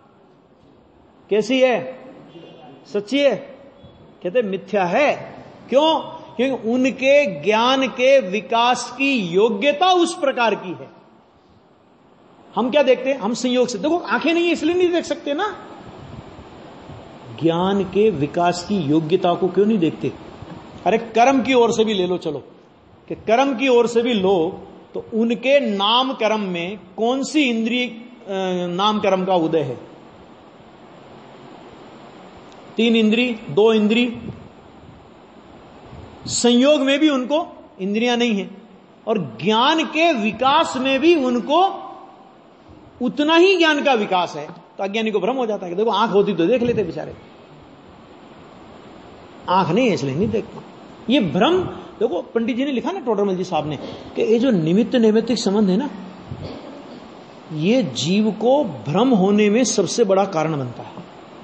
कैसी है? सच्ची है? कहते मिथ्या है। क्यों? क्योंकि उनके ज्ञान के विकास की योग्यता उस प्रकार की है। हम क्या देखते हैं? हम संयोग से, देखो आंखें नहीं है इसलिए नहीं देख सकते ना। ज्ञान के विकास की योग्यता को क्यों नहीं देखते? अरे कर्म की ओर से भी ले लो, चलो कि कर्म की ओर से भी लो, तो उनके नाम कर्म में कौन सी इंद्रिय नाम कर्म का उदय है? तीन इंद्री, दो इंद्री, संयोग में भी उनको इंद्रियां नहीं है, और ज्ञान के विकास में भी उनको उतना ही ज्ञान का विकास है। तो अज्ञानी को भ्रम हो जाता है कि देखो आंख होती तो देख लेते बेचारे, आंख नहीं है इसलिए नहीं देखते। ये भ्रम देखो, पंडित जी ने लिखा ना, टोडरमल जी साहब ने, कि ये जो निमित्त नैमित्तिक संबंध है ना, ये जीव को भ्रम होने में सबसे बड़ा कारण बनता है।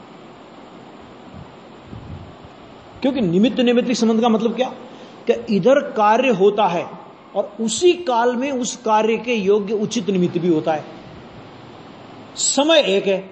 क्योंकि निमित्त नैमित्तिक संबंध का मतलब क्या? कि इधर कार्य होता है और उसी काल में उस कार्य के योग्य उचित निमित्त भी होता है। समय एक है,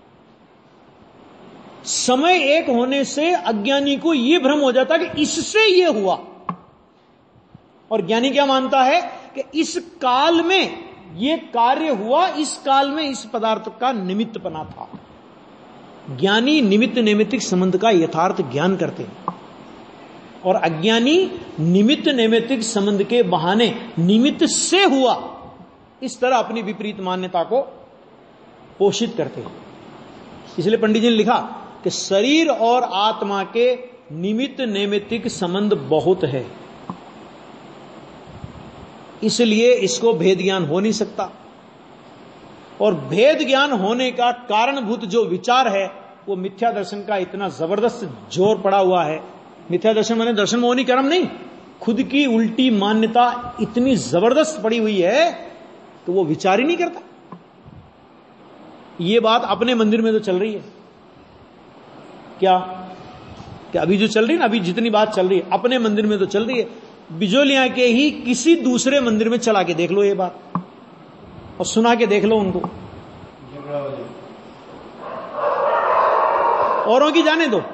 समय एक होने से अज्ञानी को यह भ्रम हो जाता है कि इससे यह हुआ, और ज्ञानी क्या मानता है कि इस काल में यह कार्य हुआ, इस काल में इस पदार्थ का निमित्त बना था। ज्ञानी निमित्त नैमित्तिक संबंध का यथार्थ ज्ञान करते हैं, और अज्ञानी निमित्त नैमित्तिक संबंध के बहाने निमित्त से हुआ इस तरह अपनी विपरीत मान्यता को पोषित करते हैं। इसलिए पंडित जी ने लिखा कि शरीर और आत्मा के निमित्त नैमित्तिक संबंध बहुत है, इसलिए इसको भेद ज्ञान हो नहीं सकता। और भेद ज्ञान होने का कारणभूत जो विचार है, वो मिथ्या दर्शन का इतना जबरदस्त जोर पड़ा हुआ है। मिथ्या दर्शन माने दर्शन मोहनी कर्म नहीं, खुद की उल्टी मान्यता इतनी जबरदस्त पड़ी हुई है तो वो विचार ही नहीं करता। ये बात अपने मंदिर में तो चल रही है क्या? क्या अभी जो चल रही है ना, अभी जितनी बात चल रही है अपने मंदिर में तो चल रही है। बिजोलिया के ही किसी दूसरे मंदिर में चला के देख लो ये बात, और सुना के देख लो उनको, औरों की जाने दो,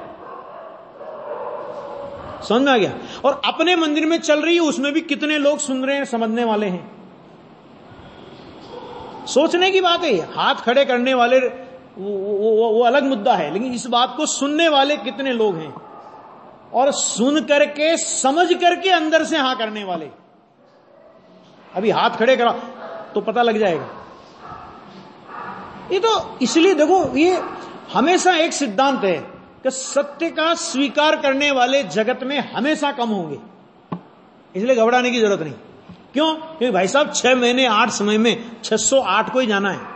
समझ में आ गया। और अपने मंदिर में चल रही है, उसमें भी कितने लोग सुन रहे हैं, समझने वाले हैं। सोचने की बात है। हाथ खड़े करने वाले वो, वो, वो, वो अलग मुद्दा है, लेकिन इस बात को सुनने वाले कितने लोग हैं, और सुन करके समझ करके अंदर से हां करने वाले। अभी हाथ खड़े करा तो पता लग जाएगा। ये तो इसलिए देखो, ये हमेशा एक सिद्धांत है कि सत्य का स्वीकार करने वाले जगत में हमेशा कम होंगे, इसलिए घबराने की जरूरत नहीं। क्यों? क्योंकि भाई साहब छह महीने आठ समय में छह सौ आठ को ही जाना है।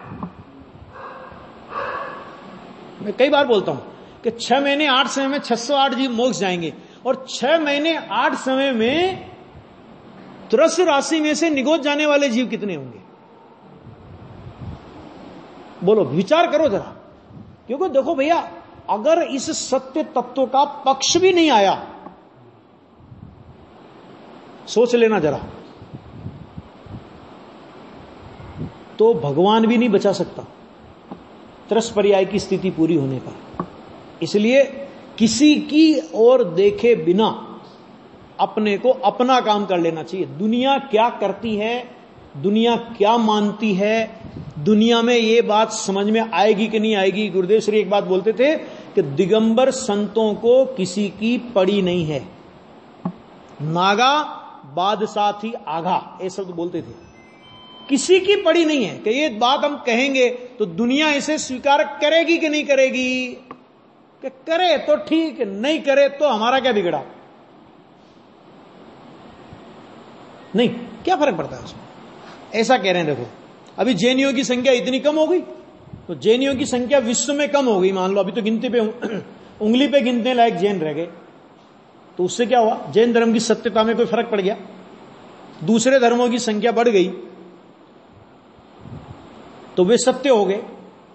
मैं कई बार बोलता हूं कि छह महीने आठ समय में छह सौ आठ जीव मोक्ष जाएंगे, और छह महीने आठ समय में त्रस राशि में से निगोच जाने वाले जीव कितने होंगे? बोलो, विचार करो जरा। क्योंकि देखो भैया, अगर इस सत्य तत्व का पक्ष भी नहीं आया, सोच लेना जरा, तो भगवान भी नहीं बचा सकता त्रस पर्याय की स्थिति पूरी होने पर। इसलिए किसी की ओर देखे बिना अपने को अपना काम कर लेना चाहिए। दुनिया क्या करती है, दुनिया क्या मानती है, दुनिया में ये बात समझ में आएगी कि नहीं आएगी। गुरुदेव श्री एक बात बोलते थे कि दिगंबर संतों को किसी की पड़ी नहीं है, नागा बादशाह थी आगा, ये शब्द बोलते थे। किसी की पड़ी नहीं है कि ये बात हम कहेंगे तो दुनिया इसे स्वीकार करेगी कि नहीं करेगी। कि करे तो ठीक, नहीं करे तो हमारा क्या बिगड़ा। नहीं, क्या फर्क पड़ता है उसमें, ऐसा कह रहे हैं। देखो, अभी जैनियों की संख्या इतनी कम हो गई, तो जैनियों की संख्या विश्व में कम हो गई, मान लो अभी तो गिनती पे उंगली पे गिनने लायक जैन रह गए, तो उससे क्या हुआ? जैन धर्म की सत्यता में कोई फर्क पड़ गया? दूसरे धर्मों की संख्या बढ़ गई तो वे सत्य हो गए।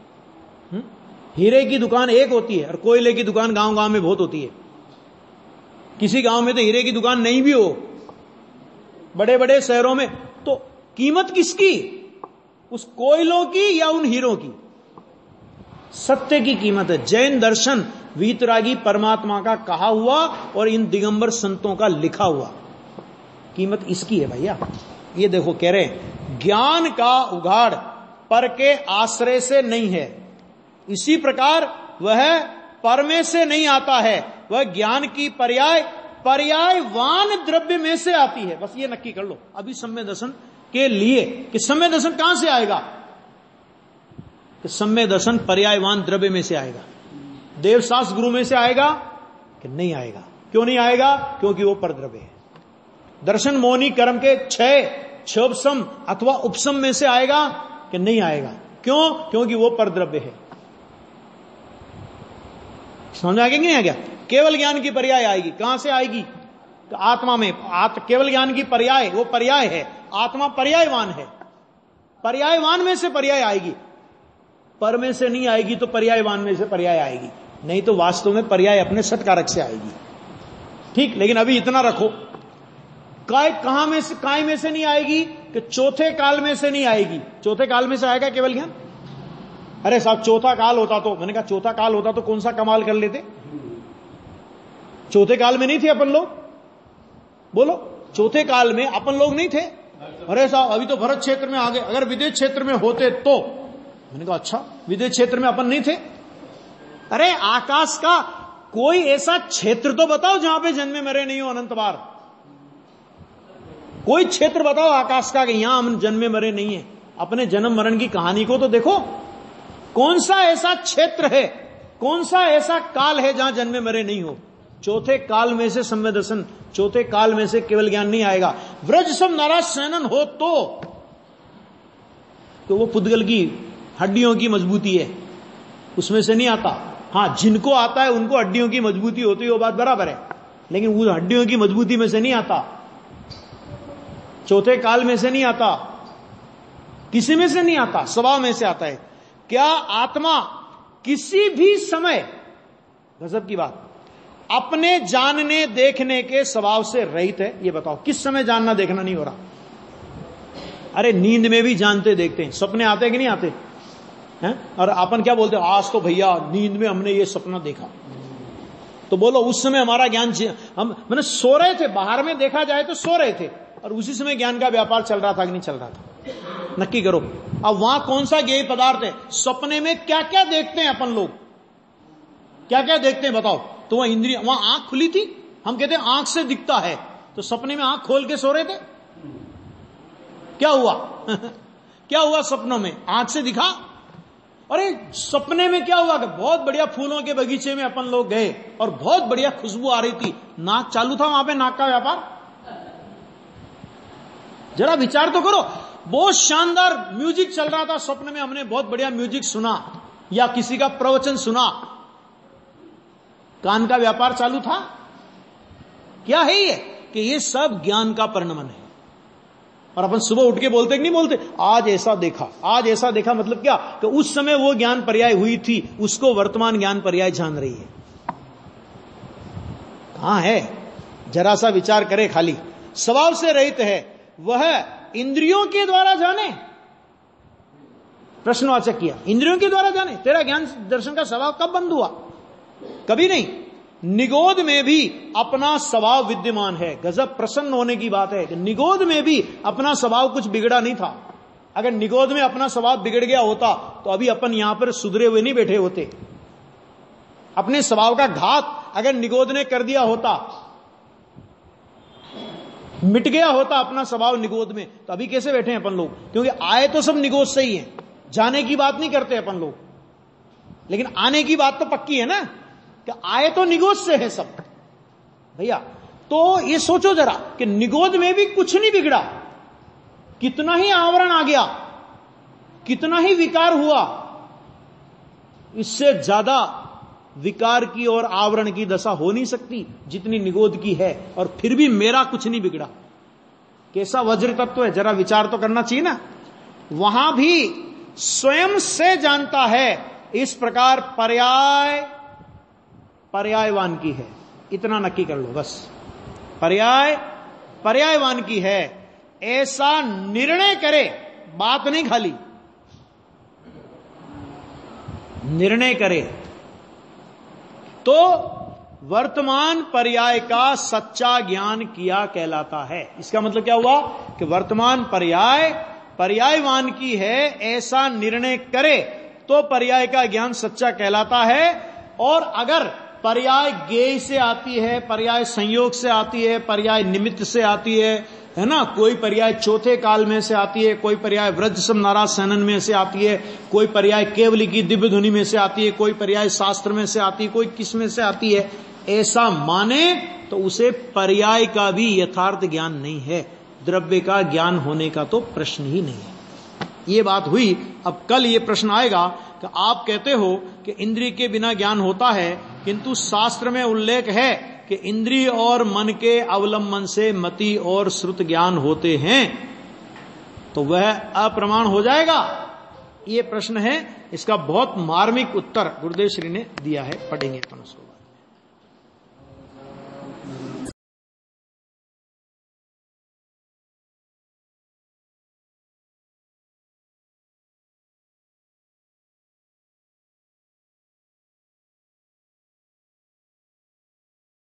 हीरे की दुकान एक होती है और कोयले की दुकान गांव गांव में बहुत होती है। किसी गांव में तो हीरे की दुकान नहीं भी हो, बड़े बड़े शहरों में, तो कीमत किसकी? उस कोयलों की या उन हीरों की? सत्य की कीमत है। जैन दर्शन वीतरागी परमात्मा का कहा हुआ और इन दिगंबर संतों का लिखा हुआ, कीमत इसकी है भैया। ये देखो, कह रहे हैं ज्ञान का उघाड़ पर के आश्रय से नहीं है, इसी प्रकार वह पर में से नहीं आता है, वह ज्ञान की पर्याय पर्यायवान द्रव्य में से आती है। बस ये नक्की कर लो अभी सम्यक दर्शन के लिए कि सम्यक दर्शन कहां से आएगा। कि सम्यक दर्शन पर्यायवान द्रव्य में से आएगा, देवशास्त्र गुरु में से आएगा कि नहीं आएगा। क्यों नहीं आएगा? क्योंकि वो परद्रव्य है। दर्शन मोहनी कर्म के छह क्षोभसम अथवा उपसम में से आएगा कि नहीं आएगा। क्यों? क्योंकि वो परद्रव्य है। समझ आ गया कि नहीं आ गया? केवल ज्ञान की पर्याय आएगी। कहां से आएगी? तो आत्मा में। आत, केवल ज्ञान की पर्याय वो पर्याय है, आत्मा पर्यायवान है। पर्यायवान में से पर्याय आएगी, पर में से नहीं आएगी तो पर्यायवान में से पर्याय आएगी। नहीं तो वास्तव में पर्याय अपने सत्कारक से आएगी। ठीक, लेकिन अभी इतना रखो, काय कहां में से, काय में से नहीं आएगी कि चौथे काल में से नहीं आएगी। चौथे काल में से आएगा केवल ज्ञान? अरे साहब, चौथा काल होता तो, मैंने कहा चौथा काल होता तो कौन सा कमाल कर लेते। चौथे काल में नहीं थे अपन लोग? बोलो, चौथे काल में अपन लोग नहीं थे? अरे साहब, अभी तो भरत क्षेत्र में आ गए, अगर विदेश क्षेत्र में होते तो। मैंने कहा अच्छा, विदेश क्षेत्र में अपन नहीं थे? अरे आकाश का कोई ऐसा क्षेत्र तो बताओ जहां पे जन्मे मरे नहीं हो अनंत बार। कोई क्षेत्र बताओ आकाश का कि यहां हम जन्मे मरे नहीं है। अपने जन्म मरण की कहानी को तो देखो, कौन सा ऐसा क्षेत्र है, कौन सा ऐसा काल है जहां जन्मे मरे नहीं हो। चौथे काल में से सम्यक दर्शन, चौथे काल में से केवल ज्ञान नहीं आएगा। व्रज सम नाराज सैनन हो तो, तो वो पुद्गल की हड्डियों की मजबूती है, उसमें से नहीं आता। हां, जिनको आता है उनको हड्डियों की मजबूती होती है, वो बात बराबर है, लेकिन वो हड्डियों की मजबूती में से नहीं आता, चौथे काल में से नहीं आता, किसी में से नहीं आता, स्वभाव में से आता है। क्या आत्मा किसी भी समय, गजब की बात, अपने जानने देखने के स्वभाव से रहित है? ये बताओ, किस समय जानना देखना नहीं हो रहा? अरे नींद में भी जानते देखते हैं, सपने आते हैं कि नहीं आते हैं? और अपन क्या बोलते हैं, आज तो भैया नींद में हमने ये सपना देखा। तो बोलो, उस समय हमारा ज्ञान, हम मैंने सो रहे थे, बाहर में देखा जाए तो सो रहे थे, और उसी समय ज्ञान का व्यापार चल रहा था कि नहीं चल रहा था? नक्की करो। अब वहां कौन सा ज्ञेय पदार्थ है? सपने में क्या क्या देखते हैं अपन लोग, क्या क्या देखते हैं बताओ? तो वह इंद्रिय, वहां आंख खुली थी, हम कहते हैं आंख से दिखता है, तो सपने में आंख खोल के सो रहे थे, क्या हुआ? क्या हुआ सपनों में? आंख से दिखा। अरे सपने में क्या हुआ कि बहुत बढ़िया फूलों के बगीचे में अपन लोग गए और बहुत बढ़िया खुशबू आ रही थी, नाक चालू था वहां पे, नाक का व्यापार। जरा विचार तो करो, बहुत शानदार म्यूजिक चल रहा था स्वप्न में, हमने बहुत बढ़िया म्यूजिक सुना या किसी का प्रवचन सुना, कान का व्यापार चालू था। क्या है ये? कि ये सब ज्ञान का परिणमन है। और अपन सुबह उठ के बोलते कि नहीं बोलते, आज ऐसा देखा, आज ऐसा देखा, मतलब क्या? कि उस समय वो ज्ञान पर्याय हुई थी, उसको वर्तमान ज्ञान पर्याय जान रही है। कहां है? जरा सा विचार करे, खाली स्वभाव से रहित है, वह इंद्रियों के द्वारा जाने। प्रश्नवाचक किया, इंद्रियों के द्वारा जाने। तेरा ज्ञान दर्शन का स्वभाव कब बंद हुआ? कभी नहीं। निगोद में भी अपना स्वभाव विद्यमान है। गजब प्रसन्न होने की बात है कि निगोद में भी अपना स्वभाव कुछ बिगड़ा नहीं था। अगर निगोद में अपना स्वभाव बिगड़ गया होता तो अभी अपन यहां पर सुधरे हुए नहीं बैठे होते। अपने स्वभाव का घात अगर निगोद ने कर दिया होता, मिट गया होता अपना स्वभाव निगोद में, तो अभी कैसे बैठे हैं अपन लोग? क्योंकि आए तो सब निगोद से ही है, जाने की बात नहीं करते अपन लोग, लेकिन आने की बात तो पक्की है ना, कि आए तो निगोद से है सब भैया। तो ये सोचो जरा कि निगोद में भी कुछ नहीं बिगड़ा, कितना ही आवरण आ गया, कितना ही विकार हुआ, इससे ज्यादा विकार की और आवरण की दशा हो नहीं सकती जितनी निगोद की है, और फिर भी मेरा कुछ नहीं बिगड़ा। कैसा वज्र तत्व है, जरा विचार तो करना चाहिए ना। वहां भी स्वयं से जानता है, इस प्रकार पर्याय पर्यायवान की है, इतना नक्की कर लो बस। पर्याय पर्यायवान की है, ऐसा निर्णय करे, बात नहीं खाली, निर्णय करे तो वर्तमान पर्याय का सच्चा ज्ञान किया कहलाता है। इसका मतलब क्या हुआ कि वर्तमान पर्याय पर्यायवान की है, ऐसा निर्णय करे तो पर्याय का ज्ञान सच्चा कहलाता है। और अगर पर्याय ज्ञेय से आती है, पर्याय संयोग से आती है, पर्याय निमित्त से आती है, है ना, कोई पर्याय चौथे काल में से आती है, कोई पर्याय व्रज सम नाराज सैनन में से आती है, कोई पर्याय केवली की दिव्य ध्वनि में से आती है, कोई पर्याय शास्त्र में से आती है, कोई किस में से आती है, ऐसा माने तो उसे पर्याय का भी यथार्थ ज्ञान नहीं है, द्रव्य का ज्ञान होने का तो प्रश्न ही नहीं है। ये बात हुई। अब कल ये प्रश्न आएगा कि आप कहते हो कि इंद्रिय के बिना ज्ञान होता है, किंतु शास्त्र में उल्लेख है कि इंद्रिय और मन के अवलंबन से मति और श्रुत ज्ञान होते हैं, तो वह अप्रमाण हो जाएगा। ये प्रश्न है, इसका बहुत मार्मिक उत्तर गुरुदेव श्री ने दिया है, पढ़ेंगे अपन उसको।